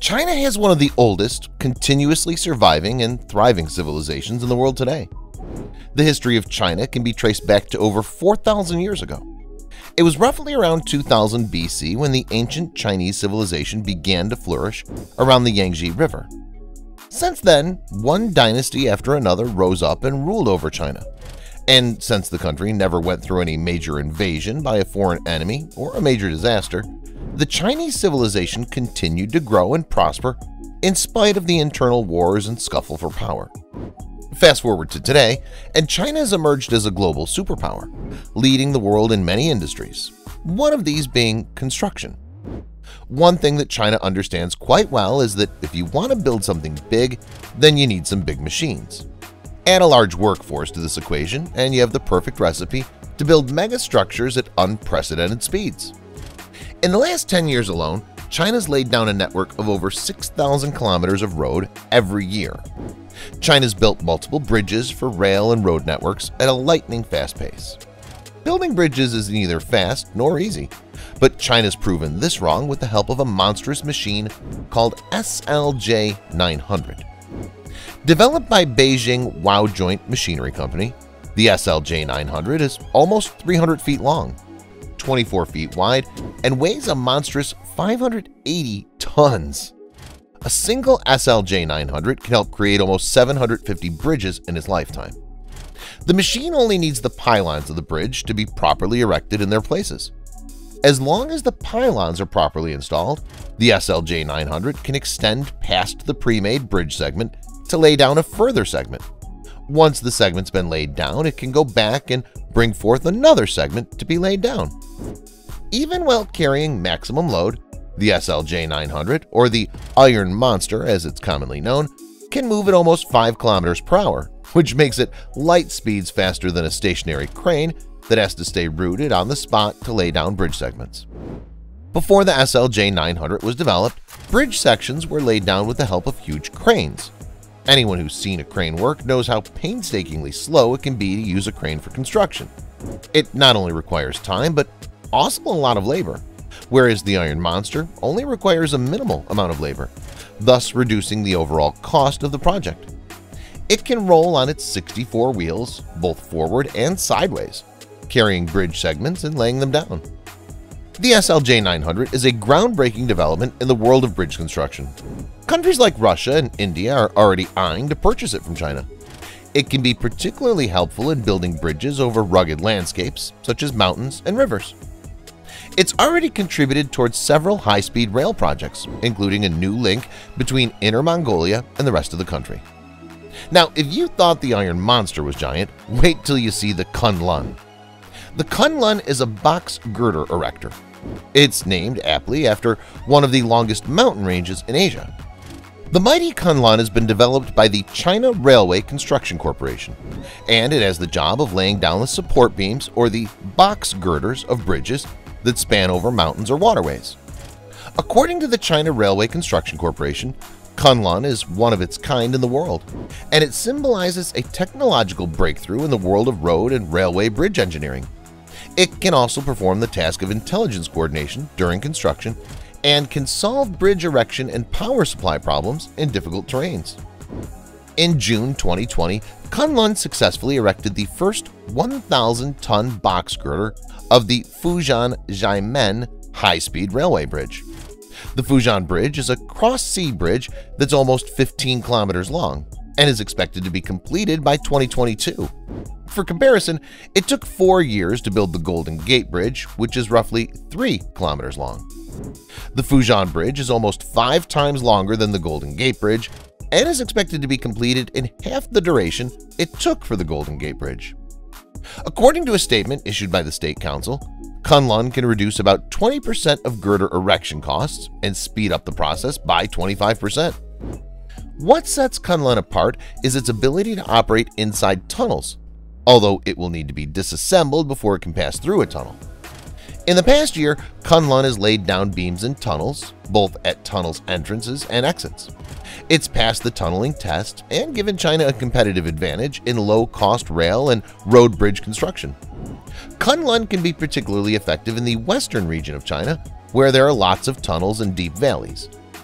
China has one of the oldest, continuously surviving and thriving civilizations in the world today. The history of China can be traced back to over 4,000 years ago. It was roughly around 2000 BC when the ancient Chinese civilization began to flourish around the Yangtze River. Since then, one dynasty after another rose up and ruled over China. And since the country never went through any major invasion by a foreign enemy or a major disaster, the Chinese civilization continued to grow and prosper in spite of the internal wars and scuffle for power. Fast forward to today, and China has emerged as a global superpower, leading the world in many industries, one of these being construction. One thing that China understands quite well is that if you want to build something big, then you need some big machines. Add a large workforce to this equation, and you have the perfect recipe to build mega structures at unprecedented speeds. In the last 10 years alone, China's laid down a network of over 6,000 kilometers of road every year. China's built multiple bridges for rail and road networks at a lightning-fast pace. Building bridges is neither fast nor easy, but China's proven this wrong with the help of a monstrous machine called SLJ 900. Developed by Beijing Wow Joint Machinery Company, the SLJ 900 is almost 300 feet long, 24 feet wide, and weighs a monstrous 580 tons. A single SLJ 900 can help create almost 750 bridges in its lifetime. The machine only needs the pylons of the bridge to be properly erected in their places. As long as the pylons are properly installed, the SLJ 900 can extend past the pre-made bridge segment to lay down a further segment. Once the segment's been laid down, it can go back and bring forth another segment to be laid down. Even while carrying maximum load, the SLJ 900, or the Iron Monster as it's commonly known, can move at almost 5 kilometers per hour, which makes it light speeds faster than a stationary crane that has to stay rooted on the spot to lay down bridge segments. Before the SLJ 900 was developed, bridge sections were laid down with the help of huge cranes. Anyone who's seen a crane work knows how painstakingly slow it can be to use a crane for construction. It not only requires time, but also a lot of labor, whereas the Iron Monster only requires a minimal amount of labor, thus reducing the overall cost of the project. It can roll on its 64 wheels, both forward and sideways, carrying bridge segments and laying them down. The SLJ 900 is a groundbreaking development in the world of bridge construction. Countries like Russia and India are already eyeing to purchase it from China. It can be particularly helpful in building bridges over rugged landscapes such as mountains and rivers. It's already contributed towards several high-speed rail projects, including a new link between Inner Mongolia and the rest of the country. Now, if you thought the Iron Monster was giant, wait till you see the Kunlun. The Kunlun is a box girder erector. It's named aptly after one of the longest mountain ranges in Asia. The mighty Kunlun has been developed by the China Railway Construction Corporation, and it has the job of laying down the support beams or the box girders of bridges that span over mountains or waterways. According to the China Railway Construction Corporation, Kunlun is one of its kind in the world, and it symbolizes a technological breakthrough in the world of road and railway bridge engineering. It can also perform the task of intelligence coordination during construction and can solve bridge erection and power supply problems in difficult terrains. In June 2020, Kunlun successfully erected the first 1,000-ton box girder of the Fujian-Xiamen high-speed railway bridge. The Fujian Bridge is a cross-sea bridge that's almost 15 kilometers long and is expected to be completed by 2022. For comparison, it took 4 years to build the Golden Gate Bridge, which is roughly 3 kilometers long. The Fujian Bridge is almost 5 times longer than the Golden Gate Bridge and is expected to be completed in half the duration it took for the Golden Gate Bridge. According to a statement issued by the State Council, Kunlun can reduce about 20% of girder erection costs and speed up the process by 25%. What sets Kunlun apart is its ability to operate inside tunnels, although it will need to be disassembled before it can pass through a tunnel. In the past year, Kunlun has laid down beams in tunnels, both at tunnels' entrances and exits. It's passed the tunneling test and given China a competitive advantage in low-cost rail and road bridge construction. Kunlun can be particularly effective in the western region of China, where there are lots of tunnels and deep valleys.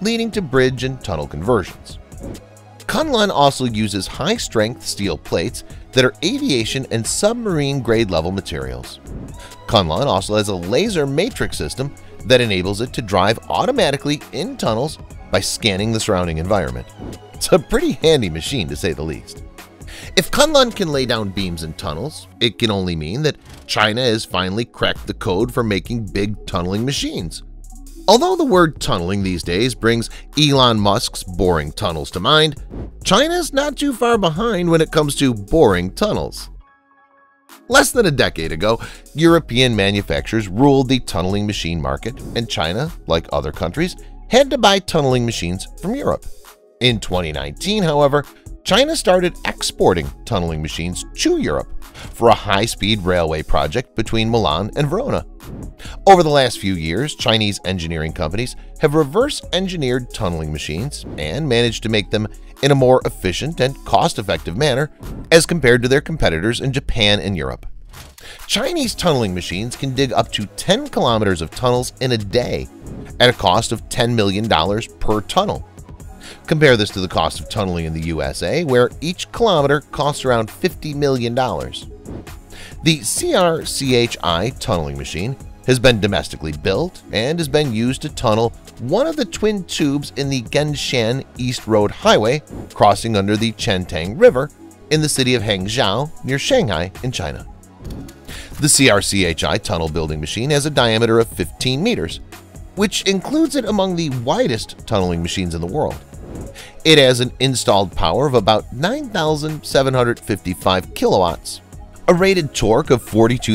leading to bridge and tunnel conversions. Kunlun also uses high-strength steel plates that are aviation and submarine-grade level materials. Kunlun also has a laser matrix system that enables it to drive automatically in tunnels by scanning the surrounding environment. It's a pretty handy machine, to say the least. If Kunlun can lay down beams in tunnels, it can only mean that China has finally cracked the code for making big tunneling machines. Although the word tunneling these days brings Elon Musk's boring tunnels to mind, China's not too far behind when it comes to boring tunnels. Less than a decade ago, European manufacturers ruled the tunneling machine market, and China, like other countries, had to buy tunneling machines from Europe. In 2019, however, China started exporting tunneling machines to Europe for a high-speed railway project between Milan and Verona. Over the last few years, Chinese engineering companies have reverse-engineered tunneling machines and managed to make them in a more efficient and cost-effective manner as compared to their competitors in Japan and Europe. Chinese tunneling machines can dig up to 10 kilometers of tunnels in a day at a cost of $10 million per tunnel. Compare this to the cost of tunneling in the USA, where each kilometer costs around $50 million. The CRCHI tunneling machine has been domestically built and has been used to tunnel one of the twin tubes in the Genshan East Road Highway crossing under the Chentang River in the city of Hangzhou near Shanghai in China. The CRCHI tunnel building machine has a diameter of 15 meters, which includes it among the widest tunneling machines in the world. It has an installed power of about 9,755 kilowatts, a rated torque of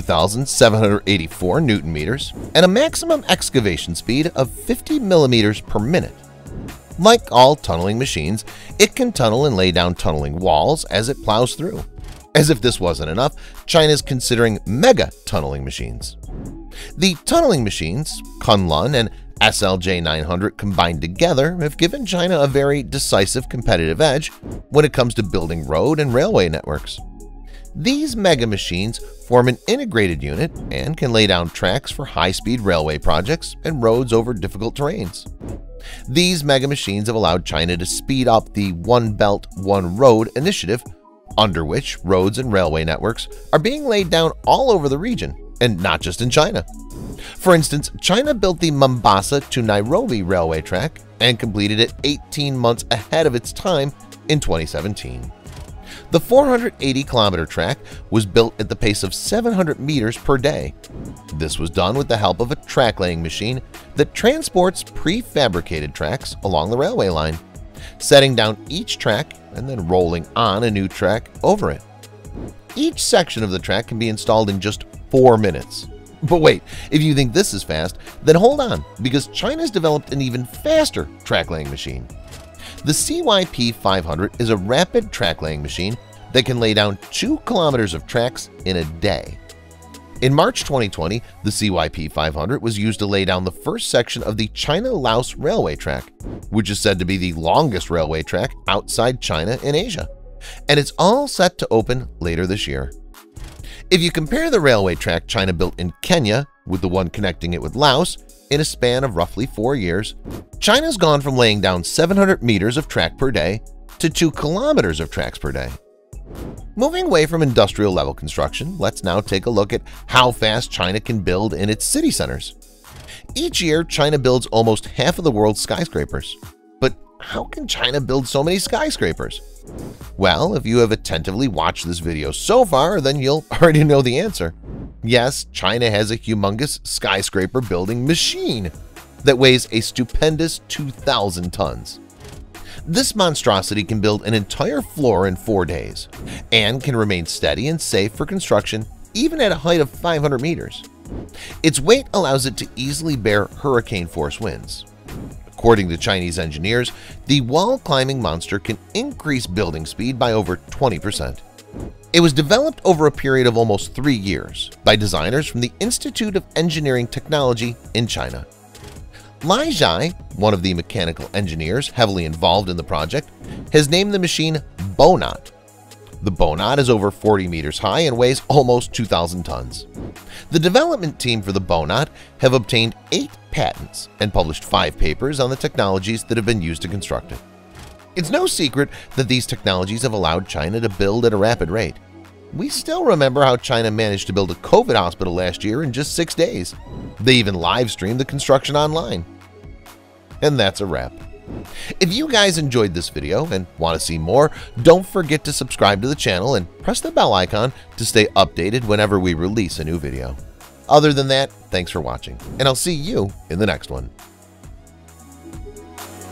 42,784 newton meters, and a maximum excavation speed of 50 millimeters per minute. Like all tunneling machines, it can tunnel and lay down tunneling walls as it plows through. As if this wasn't enough, China is considering mega tunneling machines. The tunneling machines, Kunlun and SLJ 900 combined together, have given China a very decisive competitive edge when it comes to building road and railway networks. These mega machines form an integrated unit and can lay down tracks for high-speed railway projects and roads over difficult terrains. These mega machines have allowed China to speed up the One Belt, One Road initiative, under which roads and railway networks are being laid down all over the region, and not just in China. For instance, China built the Mombasa to Nairobi railway track and completed it 18 months ahead of its time in 2017. The 480-kilometer track was built at the pace of 700 meters per day. This was done with the help of a track-laying machine that transports prefabricated tracks along the railway line, setting down each track and then rolling on a new track over it. Each section of the track can be installed in just 4 minutes. But wait, if you think this is fast, then hold on, because China's developed an even faster track-laying machine. The CYP 500 is a rapid track-laying machine that can lay down 2 kilometers of tracks in a day. In March 2020, the CYP 500 was used to lay down the first section of the China-Laos railway track, which is said to be the longest railway track outside China in Asia, and it's all set to open later this year. If you compare the railway track China built in Kenya with the one connecting it with Laos in a span of roughly 4 years, China's gone from laying down 700 meters of track per day to 2 kilometers of tracks per day. Moving away from industrial-level construction, let's now take a look at how fast China can build in its city centers. Each year, China builds almost half of the world's skyscrapers. But how can China build so many skyscrapers? Well, if you have attentively watched this video so far, then you'll already know the answer. Yes, China has a humongous skyscraper building machine that weighs a stupendous 2,000 tons. This monstrosity can build an entire floor in 4 days and can remain steady and safe for construction even at a height of 500 meters. Its weight allows it to easily bear hurricane-force winds. According to Chinese engineers, the wall-climbing monster can increase building speed by over 20%. It was developed over a period of almost 3 years by designers from the Institute of Engineering Technology in China. Lai Zhai, one of the mechanical engineers heavily involved in the project, has named the machine Bonot. The Bonaut is over 40 meters high and weighs almost 2,000 tons. The development team for the Bonaut have obtained 8 patents and published 5 papers on the technologies that have been used to construct it. It's no secret that these technologies have allowed China to build at a rapid rate. We still remember how China managed to build a COVID hospital last year in just 6 days. They even live-streamed the construction online. And that's a wrap. If you guys enjoyed this video and want to see more, don't forget to subscribe to the channel and press the bell icon to stay updated whenever we release a new video. Other than that, thanks for watching, and I'll see you in the next one.